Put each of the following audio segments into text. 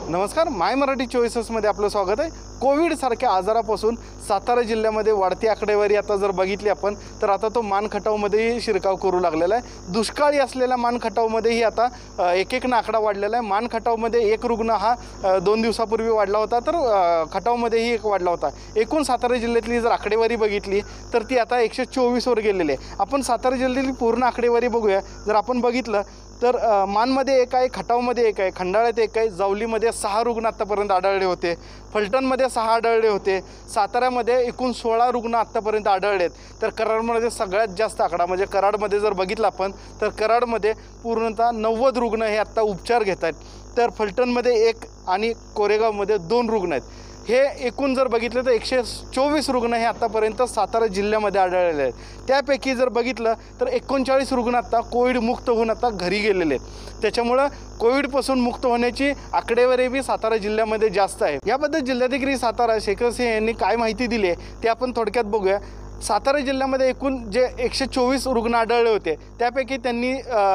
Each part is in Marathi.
नमस्कार, माय मराठी चॉईसेसमध्ये आपलं स्वागत आहे। कोविडसारख्या आजारापासून सातारा जिल्ह्यामध्ये वाढती आकडेवारी आता जर बघितली आपण तर आता तो मानखटावमध्येही शिरकाव करू लागलेला आहे। दुष्काळी असलेल्या मानखटावमध्येही आता एक आकडा वाढलेला आहे। मानखटावमध्ये एक रुग्ण हा 2 दिवसापूर्वी वाढला होता, तर खटावमध्येही एक वाढला होता। एकूण सातारा जिल्ह्यातली जर आकडेवारी बघितली तर ती आता 124 वर गेलेली आहे। आपण सातारा जिल्ह्यातली पूर्ण आकडेवारी बघूया। जर आपण बघितलं तर मानमध्ये एक आहे, खटावमध्ये एक आहे, खंडाळ्यात एक आहे, जावलीमध्ये 6 रुग्ण आत्तापर्यंत आढळले होते, फलटणमध्ये 6 आढळले होते, साताऱ्यामध्ये एकूण 16 रुग्ण आत्तापर्यंत आढळलेत। तर कराडमध्ये सगळ्यात जास्त आकडा म्हणजे कराडमध्ये जर बघितलं आपण तर कराडमध्ये पूर्णतः 90 रुग्ण हे आत्ता उपचार घेत आहेत। तर फलटणमध्ये 1 आणि कोरेगावमध्ये 2 रुग्ण आहेत। हे एकूण जर बघितलं तर 124 रुग्ण हे आत्तापर्यंत सातारा जिल्ह्यामध्ये आढळलेले आहेत। त्यापैकी जर बघितलं तर 39 रुग्ण आता कोविड मुक्त होऊन आता घरी गेलेले आहेत। त्याच्यामुळं कोविडपासून मुक्त होण्याची आकडेवारी बी सातारा जिल्ह्यामध्ये जास्त आहे। याबद्दल जिल्हाधिकारी सातारा शेखर सिंह यांनी काय माहिती दिली आहे ते आपण थोडक्यात बघूया। सातारा जिल्ह्यामध्ये एकूण जे 124 रुग्ण आढळले होते त्यापैकी त्यांनी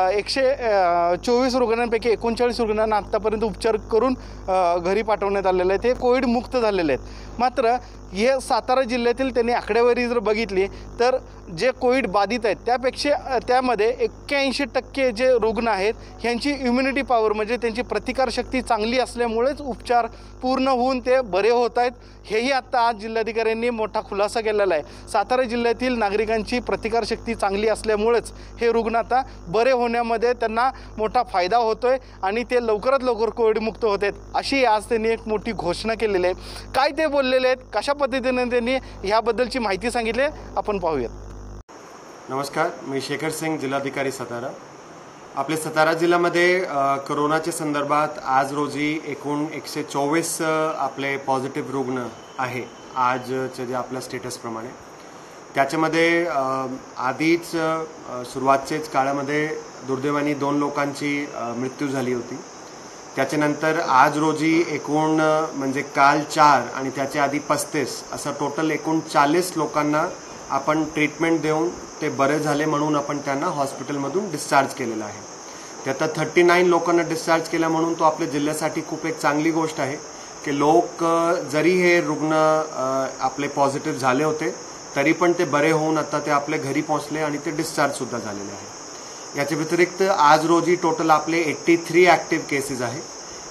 124 रुग्णांपैकी 39 रुग्णांना आत्तापर्यंत उपचार करून घरी पाठवण्यात आलेले आहे। ते कोविड मुक्त झालेले आहेत। मात्र हे सातारा जिल्ह्यातील त्यांनी आकडेवारी जर बघितली तर जे कोविड बाधित आहेत त्यापेक्षा त्यामध्ये 81% जे रुग्ण आहेत ह्यांची इम्युनिटी पॉवर म्हणजे त्यांची प्रतिकारशक्ती चांगली असल्यामुळेच उपचार पूर्ण होऊन ते बरे होत आहेत। हेही आत्ता आज जिल्हाधिकाऱ्यांनी मोठा खुलासा केलेला आहे। सातारा जिल्ह्यातील नागरिकांची प्रतिकारशक्ती चांगली असल्यामुळेच हे रुग्ण आता बरे होण्यामध्ये त्यांना मोठा फायदा होतोय आणि ते लवकरात लवकर कोविडमुक्त होत आहेत, अशी आज त्यांनी एक मोठी घोषणा केलेली आहे। काय ते बोललेले आहेत, कशा पद्धतीने त्यांनी ह्याबद्दलची माहिती सांगितली आपण पाहूयात। नमस्कार, मी शेखर सिंग, जिल्हाधिकारी सातारा। आपल्या सातारा जिल्ह्यामध्ये कोरोनाच्या संदर्भात आज रोजी एकूण 124 आपले पॉझिटिव्ह रुग्ण आहे आजचे जे आपल्या स्टेटसप्रमाणे। त्याच्यामध्ये आधीच सुरुवातच्याच काळामध्ये दुर्दैवाने 2 लोकांची मृत्यू झाली होती। त्याच्यानंतर आज रोजी एकूण म्हणजे काल 4 आणि त्याच्या आधी 35 असं टोटल एकूण 40 लोकांना आपण ट्रीटमेंट देऊन ते बरे झाले म्हणून आपण त्यांना हॉस्पिटलमधून डिस्चार्ज केलेला आहे। त्यात 39 लोकांना डिस्चार्ज केला म्हणून तो आपल्या जिल्ह्यासाठी खूप एक चांगली गोष्ट आहे की लोक जरी हे रुग्ण आपले पॉझिटिव्ह झाले होते तरी पण ते बरे होऊन आता ते आपल्या घरी पोहोचले आणि ते डिस्चार्ज सुद्धा झालेले आहे। याच्या व्यतिरिक्त आज रोजी टोटल आपले 83 ॲक्टिव्ह केसेस आहे।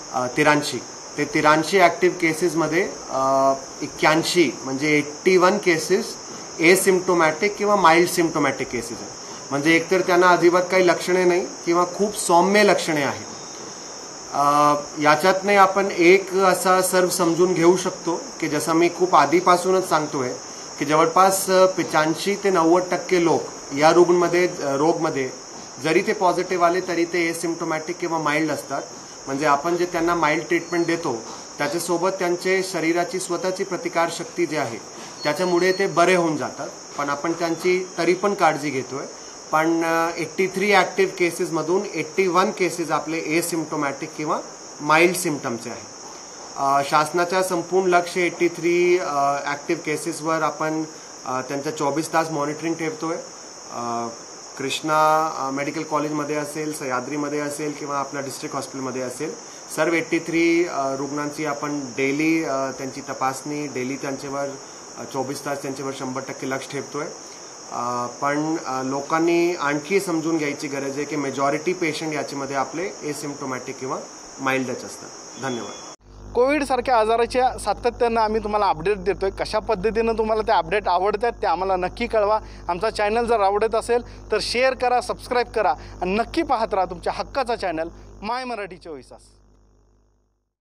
83 ॲक्टिव्ह केसेसमध्ये 81 म्हणजे 81 केसेस एसिम्प्टोमॅटिक किंवा माइल्ड सिम्प्टोमॅटिक केसेस आहेत। म्हणजे एकतर त्यांना अजिबात काही लक्षणे नाही किंवा खूप सौम्य लक्षणे आहेत। याच्यातने आपण एक असा सर्व समजून घेऊ शकतो की जसं मी खूप आधीपासूनच सांगतोय की जवळपास 85 ते 90% लोक या रोगमध्ये जरी ते पॉझिटिव्ह आले तरी ते एसिम्प्टोमॅटिक किंवा माइल्ड असतात। म्हणजे आपण जे त्यांना माइल्ड ट्रीटमेंट देतो त्याच्यासोबत त्यांचे शरीराची स्वतःची प्रतिकारशक्ती जी आहे त्याच्यामुळे ते बरे होऊन जातात, पण आपण त्यांची तरी पण काळजी घेतोय। पण 83 ॲक्टिव्ह केसेसमधून 81 केसेस आपले एसिम्प्टोमॅटिक किंवा माइल्ड सिम्प्टमचे आहे। शासनाच्या संपूर्ण लक्ष 83 ॲक्टिव्ह केसेसवर आपण त्यांचं 24 तास मॉनिटरिंग ठेवतोय। कृष्णा मेडिकल कॉलेजमध्ये असेल, सह्याद्रीमध्ये असेल किंवा आपल्या डिस्ट्रिक्ट हॉस्पिटलमध्ये असेल, सर्व 83 रुग्णांची आपण डेली त्यांची तपासणी, डेली त्यांच्यावर 24 तास त्यांच्यावर 100% लक्ष ठेवतोय। पण लोकांनी आणखी समजून घ्यायची गरज आहे की मेजॉरिटी पेशंट याच्यामध्ये आपले एसिम्प्टोमॅटिक किंवा माइल्डच असतात। धन्यवाद। कोविडसारख्या आजाराच्या सातत्यानं आम्ही तुम्हाला अपडेट देतोय। कशा पद्धतीनं तुम्हाला ते अपडेट आवडतात ते आम्हाला नक्की कळवा। आमचा चॅनल जर आवडत असेल तर शेअर करा, सबस्क्राईब करा आणि नक्की पाहत राहा तुमच्या हक्काचा चॅनल माय मराठी चॉईसेस।